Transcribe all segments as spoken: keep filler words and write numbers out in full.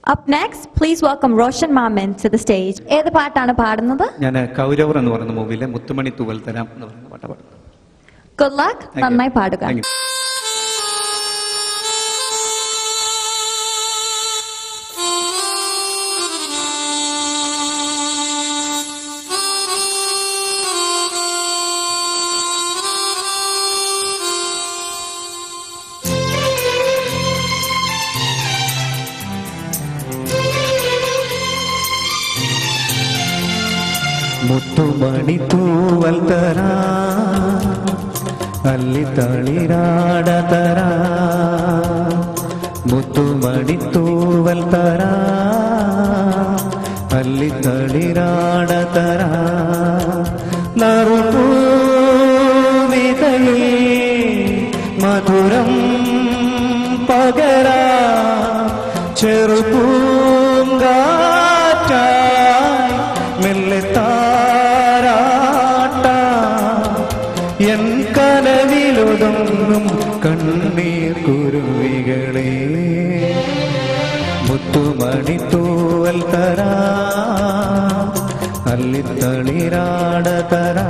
Up next, please welcome Roshan Maman to the stage. ഏത് പാട്ടാണ് പാടുന്നത്? ഞാൻ കൗരവർ എന്ന് പറയുന്ന മൂവിയിലെ മുത്തുമണി തൂവൽ തരാം എന്ന് പറയുന്ന പാട്ടാണ് പാടുന്നത്. Good luck. നന്നായി പാടുക. മുത്തുമണി തൂവൽ തരാ അല്ലി തളിരാട തരാ മുത്തുമണി തൂവൽ തരാ അല്ലി തളിരാട തരാ നറുപൂവിതളിൽ മധുരം പകരാ ചെറുപൂങ്കാറ്റായി മെല്ലെ എൻ കനവിലൊതുങ്ങും കണ്ണീർ കുരുവികളെ മുത്തുമണി തൂവൽ തരാ അല്ലിത്തളിരാട തരാ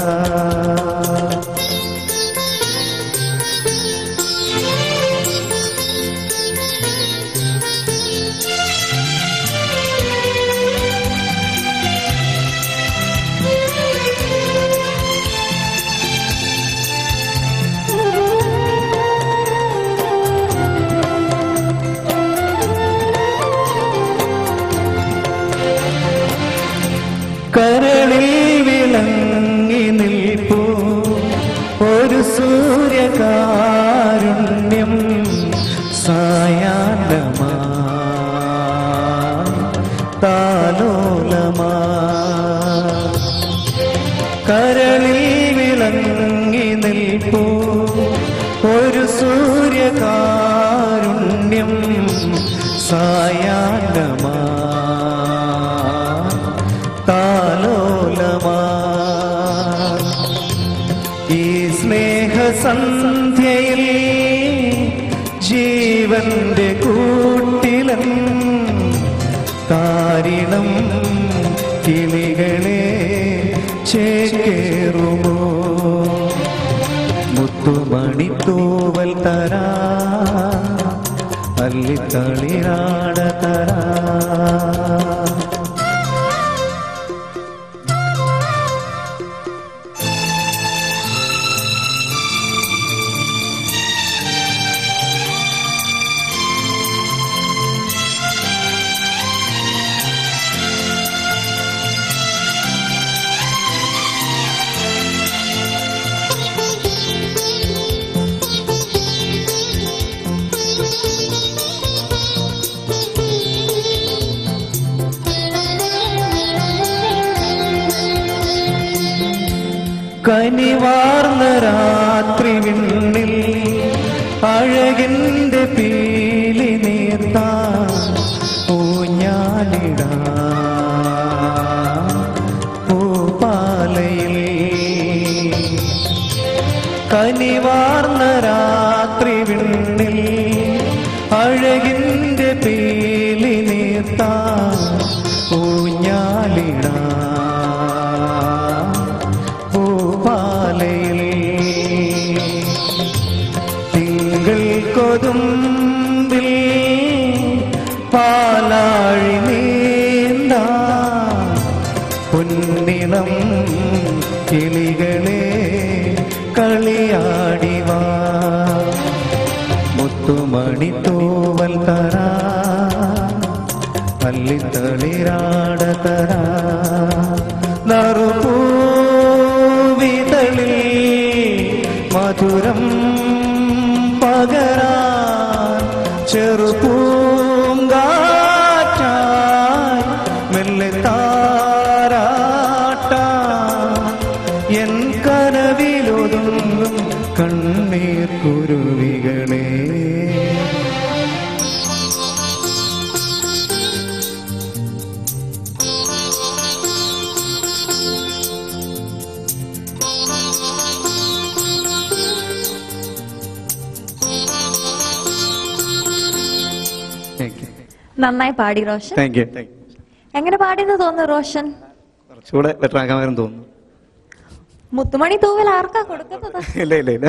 കരളിൽ വിളങ്ങി നിൽപ്പൂ ഒരു സൂര്യകാരുണ്യം സായാഹ്നമാ താലോലമാ കരളിൽ വിളങ്ങി നിൽപ്പൂ ഒരു സൂര്യകാരുണ്യം സായാഹ്നമാ താലോലമാ ഈ സ്നേഹസന്ധ്യയിൽ ജീവന്റെ കൂട്ടിലൻ താരിണം കിളികളെ ചേക്കേറുമോ മുത്തുമണി തൂവൽ തരാ അല്ലിത്തളിരാട തരാ കനിവാർന്ന രാത്രി വിണ്ണിൽ അഴകിന്റെ പീലി നീർത്താ ഊഞ്ഞാലിടാ പൂപ്പാലയിൽ കനിവാർന്ന രാത്രി വിണ്ണിൽ അഴകിന്റെ പീലി നീർത്താ ഊഞ്ഞാലിടാ തിങ്കൾ കൊതുമ്പിൽ പാലാഴി നീന്താ പൊന്നിളം കിളികളെ കളിയാടിവാ മുത്തുമണി തൂവൽ തരാ അല്ലിത്തളിരാട തരാ നറുപൂ മധുരം പകരാ ചെറുപൂങ്കാറ്റായി മെല്ലെ താരാട്ട എൻ കനവിലൊതുങ്ങും കണ്ണീർ കുരുവികളെ Thank you. നന്നായി പാടി Roshan. Thank you thank you. എങ്ങനെ പാടിയെന്ന് തോന്നുന്നു റോഷൻ? കുറച്ചുകൂടെ ബെറ്റർ ആക്കാമെന്ന് തോന്നുന്നു. മുത്തുമണി തൂവൽ ആർക്കാ കൊടുക്കുന്നത്? ഇല്ല ഇല്ല ഇല്ല.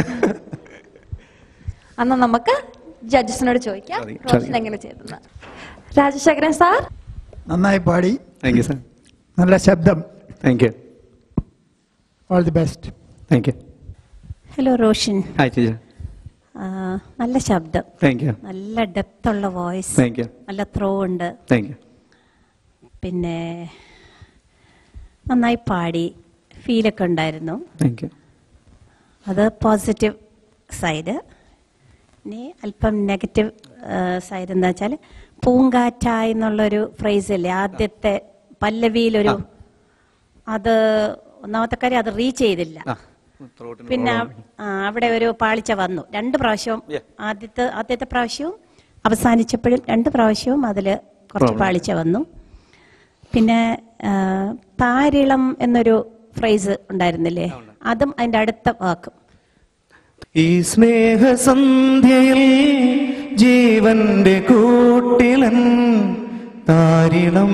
അന്ന് നമുക്ക് ജഡ്ജസിനോട് ചോദിക്കാം മതി, റോഷൻ മതി. എങ്ങനെ ചെയ്തെന്ന്. രാജശേഖരൻ സാർ നന്നായി പാടി. Thank you sir. നല്ല ശബ്ദം. Thank you all the best. Thank you. Hello Roshan. Hi teacher. ആ, നല്ല ശബ്ദം, താങ്ക് യു നല്ല ഡെപ്ത് ഉള്ള വോയിസ്, താങ്ക് യു നല്ല ത്രോ ഉണ്ട്. Thank you. പിന്നെ നന്നായി പാടി, ഫീലൊക്കെ ഉണ്ടായിരുന്നു. Thank you. അത് പോസിറ്റീവ് സൈഡ്. ഇനി അല്പം നെഗറ്റീവ് സൈഡ് എന്താ വെച്ചാൽ പൂങ്കാറ്റായി എന്നുള്ളൊരു ഫ്രേസ് അല്ലേ ആദ്യത്തെ പല്ലവിയിലൊരു, അത് ഒന്നാമത്തെ കാര്യം അത് റീച്ച് ചെയ്തില്ല. പിന്നെ ആ, അവിടെ ഒരു പാളിച്ച വന്നു രണ്ട് പ്രാവശ്യവും. ആദ്യത്തെ ആദ്യത്തെ പ്രാവശ്യവും അവസാനിച്ചപ്പോഴും രണ്ട് പ്രാവശ്യവും അതിൽ കുറച്ച് പാളിച്ച വന്നു. പിന്നെ ആ, താരിളം എന്നൊരു ഫ്രേസ് ഉണ്ടായിരുന്നില്ലേ, അതും അതിൻ്റെ അടുത്ത വാക്കും. ഈ സ്നേഹസന്ധ്യയിൽ ജീവന്റെ കൂട്ടിലൻ താരിളം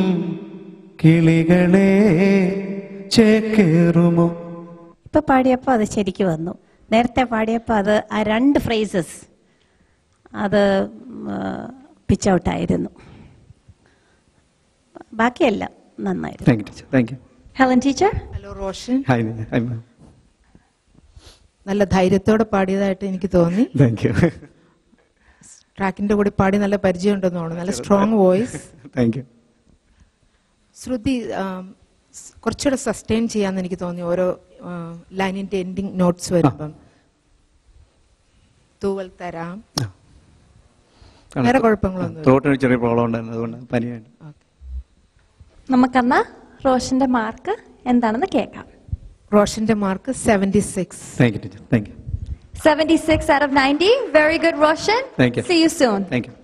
കിളികളെ ചേക്കേറുമോ. ഇപ്പൊ പാടിയപ്പോൾ അത് ശരിക്ക് വന്നു. നേരത്തെ പാടിയപ്പോൾ അത് ആ രണ്ട് ഫ്രേസസ് അത് പിച്ച് ഔട്ടായിരുന്നു. ബാക്കിയെല്ലാം നന്നായിരുന്നു. Thank you teacher. Thank you. Helen teacher. Hello Roshan. Hi hi ma'am. നല്ല ധൈര്യത്തോടെ പാടിയതായിട്ട് എനിക്ക് തോന്നി. Thank you. ട്രാക്കിന്റെ കൂടി പാടി നല്ല പരിചയം ഉണ്ടെന്ന് തോന്നുന്നു. നല്ല strong voice. Thank you. Shruti ആം, സ് കുറച്ചുകൂടെ സസ്റ്റെയിൻ ചെയ്യാന്ന് എനിക്ക് തോന്നി. ഓരോ ലൈനിന്റെ എൻഡിങ് നോട്ട്സ് വരുമ്പം തൂവൽ തരാം. വേറെ കുഴപ്പങ്ങളൊന്നും ത്രോട്ടിന് ചെറിയ പ്രോബ്ലം ഉണ്ടായിരുന്നു, അതുകൊണ്ട് പനിയായിട്ട്. നമുക്കെന്നാ റോഷന്റെ മാർക്ക് എന്താണെന്ന് കേൾക്കാം. റോഷന്റെ mark seventy six. Thank you teacher. Thank you. seventy-six out of ninety. Very good, Roshan. Thank you. See you soon. Thank U.